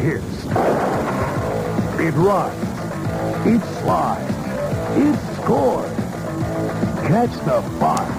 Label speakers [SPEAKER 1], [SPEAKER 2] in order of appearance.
[SPEAKER 1] hits. It runs. It slides. It scores. Catch the fun.